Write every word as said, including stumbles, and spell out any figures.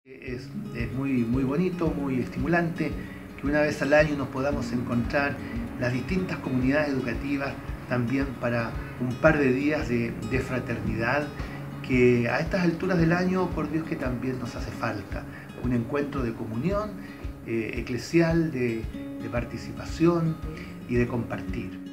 Es, es muy, muy bonito, muy estimulante que una vez al año nos podamos encontrar las distintas comunidades educativas también para un par de días de, de fraternidad que a estas alturas del año, por Dios que también nos hace falta. Un encuentro de comunión eh, eclesial, de, de participación y de compartir.